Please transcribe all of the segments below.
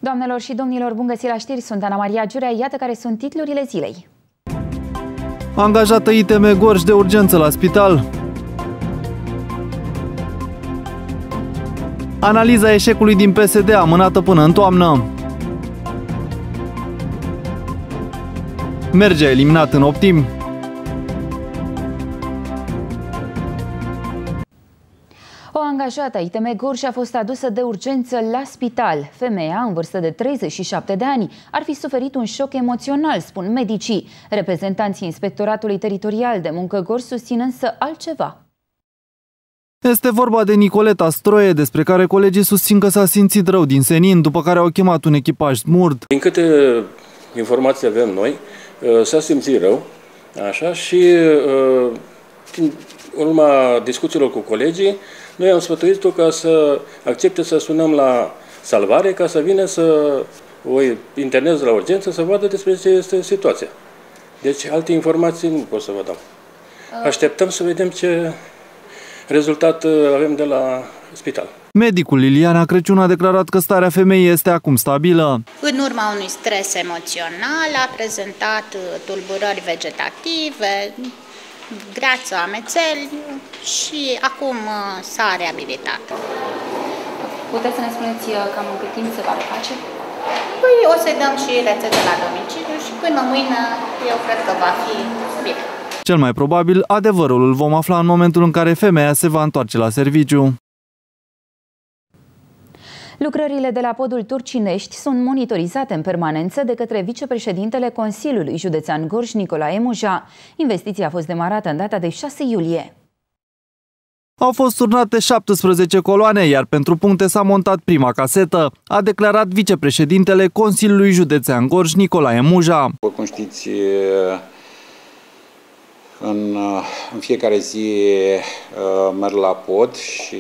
Doamnelor și domnilor, bun găsit la știri, sunt Ana Maria Giurea, iată care sunt titlurile zilei. Angajată ITM Gorj de urgență la spital. Analiza eșecului din PSD amânată până în toamnă. Mergea eliminat în optim. O angajată ITM Gorj a fost adusă de urgență la spital. Femeia, în vârstă de 37 de ani, ar fi suferit un șoc emoțional, spun medicii. Reprezentanții Inspectoratului Teritorial de Muncă Gorj susțin însă altceva. Este vorba de Nicoleta Stroie, despre care colegii susțin că s-a simțit rău din senin, după care au chemat un echipaj smurd. Din câte informații avem noi, s-a simțit rău, așa, și în urma discuțiilor cu colegii, noi am sfătuit-o ca să accepte să sunăm la salvare, ca să vină să o interneze la urgență, să vadă despre ce este situația. Deci alte informații nu pot să vă dau. Așteptăm să vedem ce rezultat avem de la spital. Medicul Liliana Crăciun a declarat că starea femeii este acum stabilă. În urma unui stres emoțional a prezentat tulburări vegetative, greață, amețeli și acum s-a reabilitat. Puteți să ne spuneți cam în cât timp se va reface? Păi o să-i dăm și rețete la domiciliu și până mâine eu cred că va fi bine. Cel mai probabil, adevărul îl vom afla în momentul în care femeia se va întoarce la serviciu. Lucrările de la podul Turcinești sunt monitorizate în permanență de către vicepreședintele Consiliului Județean Gorj, Nicolae Muja. Investiția a fost demarată în data de 6 iulie. Au fost turnate 17 coloane, iar pentru puncte s-a montat prima casetă, a declarat vicepreședintele Consiliului Județean Gorj, Nicolae Muja. După cum știți, în fiecare zi merg la pod și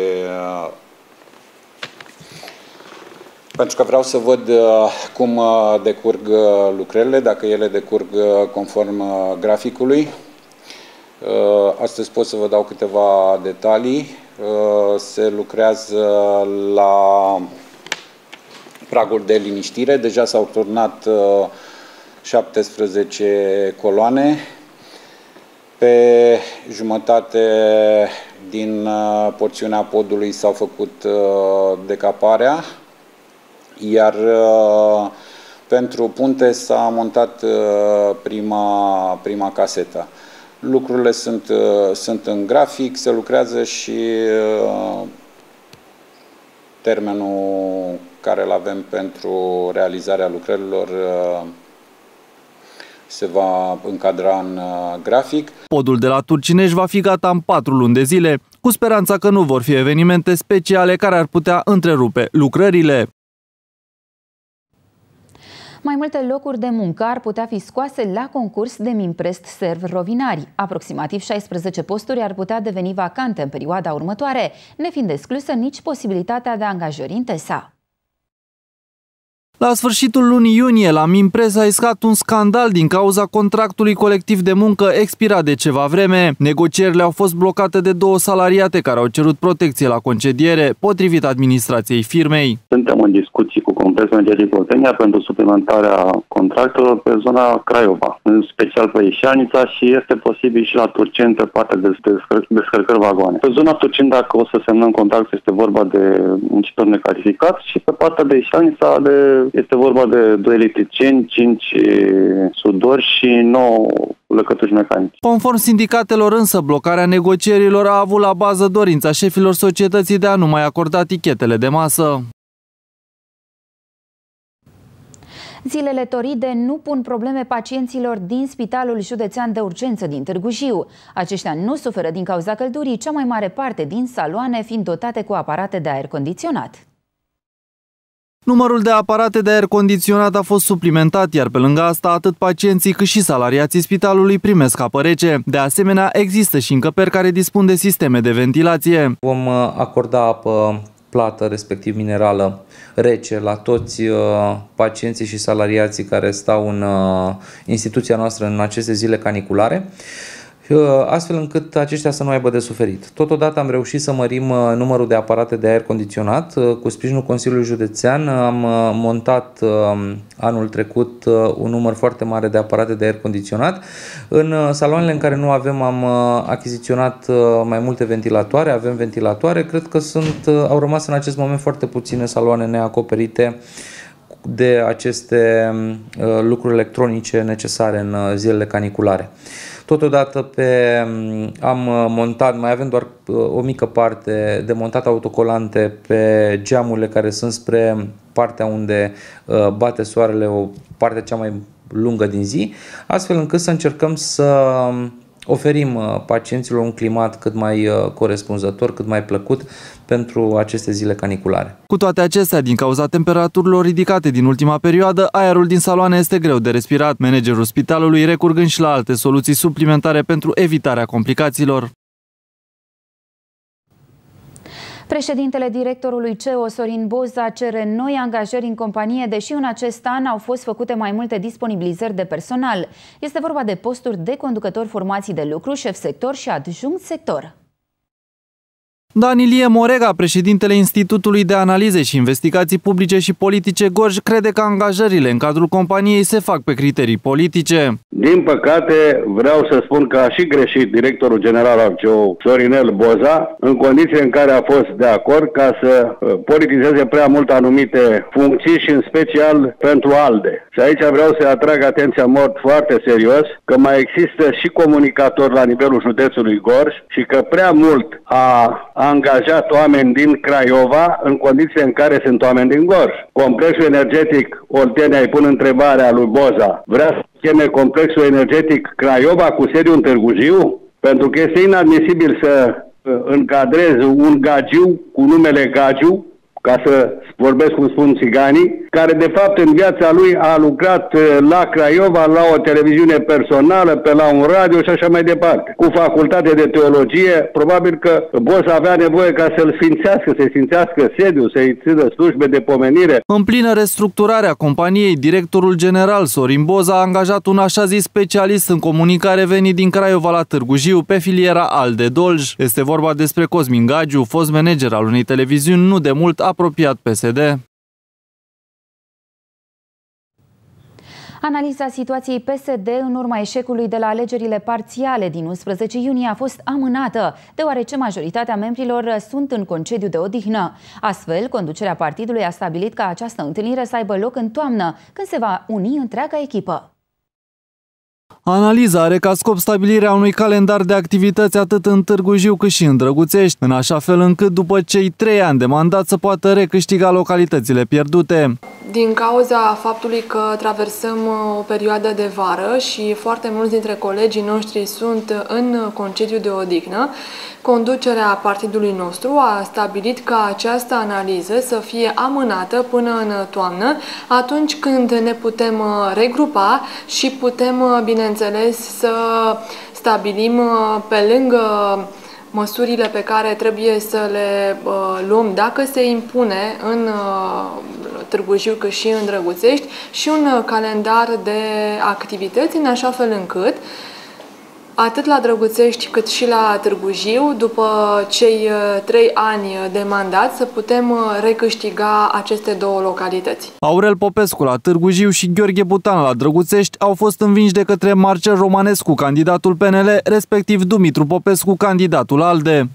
pentru că vreau să văd cum decurg lucrările, dacă ele decurg conform graficului. Astăzi pot să vă dau câteva detalii. Se lucrează la pragul de liniștire. Deja s-au turnat 17 coloane. Pe jumătate din porțiunea podului s-au făcut decaparea, iar pentru punte s-a montat prima casetă. Lucrurile sunt în grafic, se lucrează și termenul care îl avem pentru realizarea lucrărilor se va încadra în grafic. Podul de la Turcinești va fi gata în 4 luni de zile, cu speranța că nu vor fi evenimente speciale care ar putea întrerupe lucrările. Mai multe locuri de muncă ar putea fi scoase la concurs de Mimprest Serv Rovinari. Aproximativ 16 posturi ar putea deveni vacante în perioada următoare, nefiind exclusă nici posibilitatea de angajări în TESA. La sfârșitul lunii iunie, la Mimpress a iscat un scandal din cauza contractului colectiv de muncă expirat de ceva vreme. Negocierile au fost blocate de 2 salariate care au cerut protecție la concediere, potrivit administrației firmei. Suntem în discuții cu Complexul Energetic Oltenia pentru suplimentarea contractelor pe zona Craiova, în special pe Ișalnița, și este posibil și la Turceni pe partea de descărcări vagoane. Pe zona Turceni, dacă o să semnăm contract, este vorba de muncitori necalificați și pe partea de Ișalnița este vorba de 2 electricieni, 5 sudori și 9 lăcătuși mecanici. Conform sindicatelor însă, blocarea negocierilor a avut la bază dorința șefilor societății de a nu mai acorda tichetele de masă. Zilele toride nu pun probleme pacienților din Spitalul Județean de Urgență din Târgu Jiu. Aceștia nu suferă din cauza căldurii, cea mai mare parte din saloane fiind dotate cu aparate de aer condiționat. Numărul de aparate de aer condiționat a fost suplimentat, iar pe lângă asta atât pacienții cât și salariații spitalului primesc apă rece. De asemenea, există și încăperi care dispun de sisteme de ventilație. Vom acorda apă plată, respectiv minerală, rece la toți pacienții și salariații care stau în instituția noastră în aceste zile caniculare. astfel încât aceștia să nu aibă de suferit. Totodată am reușit să mărim numărul de aparate de aer condiționat. Cu sprijinul Consiliului Județean am montat anul trecut un număr foarte mare de aparate de aer condiționat. În saloanele în care nu avem, am achiziționat mai multe ventilatoare, avem ventilatoare. Cred că au rămas în acest moment foarte puține saloane neacoperite de aceste lucruri electronice necesare în zilele caniculare. Totodată am montat, mai avem doar o mică parte de montat autocolante pe geamurile care sunt spre partea unde bate soarele, o parte cea mai lungă din zi, astfel încât să încercăm să oferim pacienților un climat cât mai corespunzător, cât mai plăcut pentru aceste zile caniculare. Cu toate acestea, din cauza temperaturilor ridicate din ultima perioadă, aerul din saloane este greu de respirat, managerul spitalului recurgând și la alte soluții suplimentare pentru evitarea complicațiilor. Președintele directorului CEO, Sorin Boza, cere noi angajări în companie, deși în acest an au fost făcute mai multe disponibilizări de personal. Este vorba de posturi de conducători formații de lucru, șef sector și adjunct sector. Dan Ilie Morega, președintele Institutului de Analize și Investigații Publice și Politice Gorj, crede că angajările în cadrul companiei se fac pe criterii politice. Din păcate, vreau să spun că a și greșit directorul general al CEO, Sorinel Boza, în condițiile în care a fost de acord ca să politizeze prea mult anumite funcții și în special pentru ALDE. Și aici vreau să atrag atenția în mod foarte serios că mai există și comunicatori la nivelul județului Gorj și că prea mult a angajat oameni din Craiova în condiții în care sunt oameni din Gorj. Complexul energetic Oltenia, îi pun întrebarea lui Boza, vrea să cheme complexul energetic Craiova cu sediu în Târgu Jiu? Pentru că este inadmisibil să încadrezi un gagiu cu numele Gagiu, ca să vorbesc cum spun țiganii, care de fapt în viața lui a lucrat la Craiova, la o televiziune personală, pe la un radio și așa mai departe. Cu facultate de teologie, probabil că Boza avea nevoie ca să-l sfințească, să-i sfințească sediul, să-i țină slujbe de pomenire. În plină restructurare a companiei, directorul general Sorin Boza a angajat un așa zis specialist în comunicare venit din Craiova la Târgu Jiu, pe filiera ALDE Dolj. Este vorba despre Cosmin Gagiu, fost manager al unei televiziuni nu de mult apropiat PSD. Analiza situației PSD în urma eșecului de la alegerile parțiale din 11 iunie a fost amânată, deoarece majoritatea membrilor sunt în concediu de odihnă. Astfel, conducerea partidului a stabilit ca această întâlnire să aibă loc în toamnă, când se va uni întreaga echipă. Analiza are ca scop stabilirea unui calendar de activități atât în Târgu Jiu cât și în Drăguțești, în așa fel încât după cei 3 ani de mandat să poată recâștiga localitățile pierdute. Din cauza faptului că traversăm o perioadă de vară și foarte mulți dintre colegii noștri sunt în concediu de odihnă, conducerea partidului nostru a stabilit ca această analiză să fie amânată până în toamnă, atunci când ne putem regrupa și putem, bineînțeles, să stabilim pe lângă măsurile pe care trebuie să le luăm dacă se impune în Târgu Jiu cât și în Drăguțești și un calendar de activități în așa fel încât atât la Drăguțești cât și la Târgu Jiu, după cei 3 ani de mandat, să putem recâștiga aceste două localități. Aurel Popescu la Târgu Jiu și Gheorghe Butan la Drăguțești au fost învinși de către Marcel Romanescu, candidatul PNL, respectiv Dumitru Popescu, candidatul ALDE.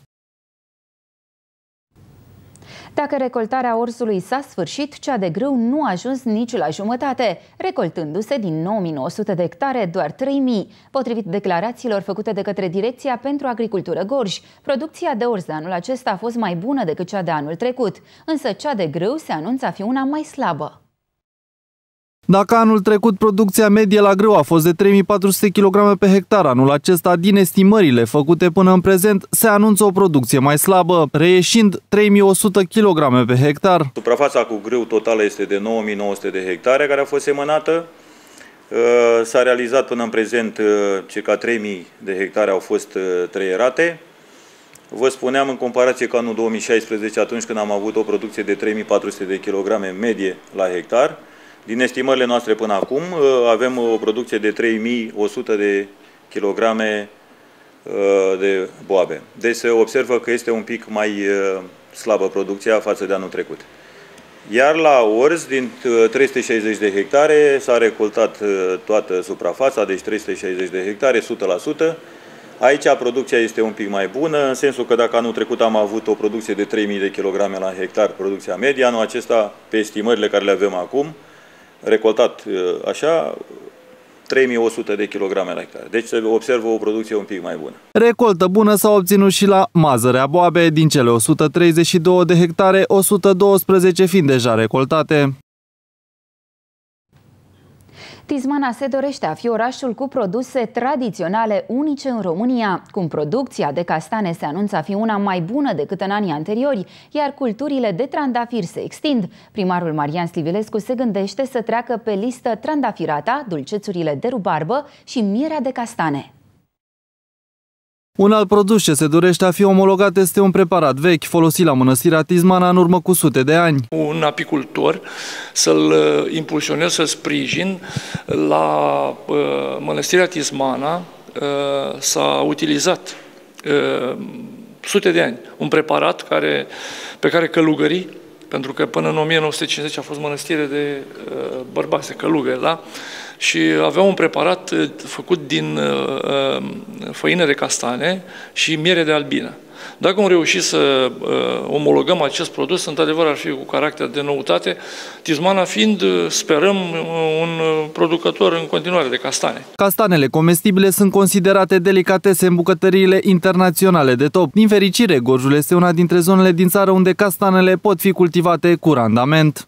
Dacă recoltarea orzului s-a sfârșit, cea de grâu nu a ajuns nici la jumătate, recoltându-se din 9900 de hectare doar 3000. Potrivit declarațiilor făcute de către Direcția pentru Agricultură Gorj, producția de orz de anul acesta a fost mai bună decât cea de anul trecut, însă cea de grâu se anunță a fi una mai slabă. Dacă anul trecut producția medie la grâu a fost de 3400 kg pe hectar, anul acesta, din estimările făcute până în prezent, se anunță o producție mai slabă, reieșind 3100 kg pe hectar. Suprafața cu grâu totală este de 9900 de hectare care a fost semănată. S-a realizat până în prezent circa 3000 de hectare au fost treierate. Vă spuneam în comparație cu anul 2016, atunci când am avut o producție de 3400 de kg medie la hectar. Din estimările noastre până acum avem o producție de 3100 de kilograme de boabe. Deci se observă că este un pic mai slabă producția față de anul trecut. Iar la orz, din 360 de hectare, s-a recoltat toată suprafața, deci 360 de hectare, 100%. Aici producția este un pic mai bună, în sensul că dacă anul trecut am avut o producție de 3000 de kilograme la hectar, producția medie, anul acesta, pe estimările care le avem acum, recoltat așa, 3100 de kilograme la hectar. Deci se observă o producție un pic mai bună. Recoltă bună s-a obținut și la Mazărea Boabe, din cele 132 de hectare, 112 fiind deja recoltate. Tismana se dorește a fi orașul cu produse tradiționale unice în România, cum producția de castane se anunță a fi una mai bună decât în anii anteriori, iar culturile de trandafiri se extind. Primarul Marian Slivilescu se gândește să treacă pe listă trandafirata, dulcețurile de rubarbă și mierea de castane. Un alt produs ce se dorește a fi omologat este un preparat vechi, folosit la mănăstirea Tismana în urmă cu sute de ani. Un apicultor să-l impulsionez, să-l sprijin. La mănăstirea Tismana s-a utilizat sute de ani un preparat pe care călugării, pentru că până în 1950 a fost mănăstire de bărbați, de călugări, da? Și avea un preparat făcut din făină de castane și miere de albină. Dacă am reușit să omologăm acest produs, într-adevăr ar fi cu caracter de noutate, Tismana fiind, sperăm, un producător în continuare de castane. Castanele comestibile sunt considerate delicatese în bucătăriile internaționale de top. Din fericire, Gorjul este una dintre zonele din țară unde castanele pot fi cultivate cu randament.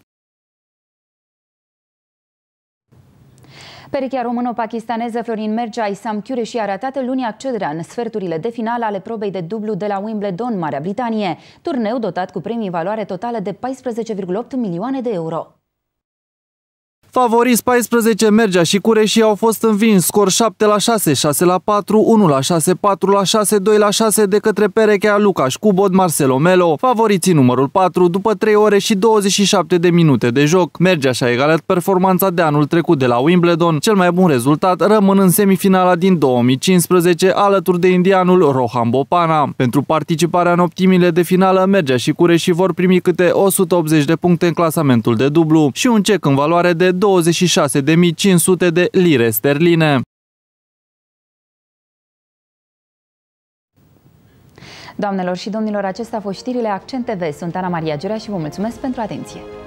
Perechea româno-pakistaneză Florin Mergea Isam Qureshi a ratat luni accederea în sferturile de finală ale probei de dublu de la Wimbledon, Marea Britanie, turneu dotat cu premii în valoare totală de 14,8 milioane de euro. Favoriți 14, Mergea și Qureshi au fost învinși scor 7-6, 6-4, 1-6, 4-6, 2-6 de către perechea Lucas Cubod Marcelo Melo, favoriții numărul 4 după 3 ore și 27 de minute de joc. Mergea și-a egalat performanța de anul trecut de la Wimbledon, cel mai bun rezultat rămân în semifinala din 2015 alături de indianul Rohan Bopana. Pentru participarea în optimile de finală, Mergea și Qureshi vor primi câte 180 de puncte în clasamentul de dublu și un cec în valoare de 26.500 de lire sterline. Doamnelor și domnilor, acestea au fost știrile Accent TV. Sunt Ana Maria Giurea și vă mulțumesc pentru atenție.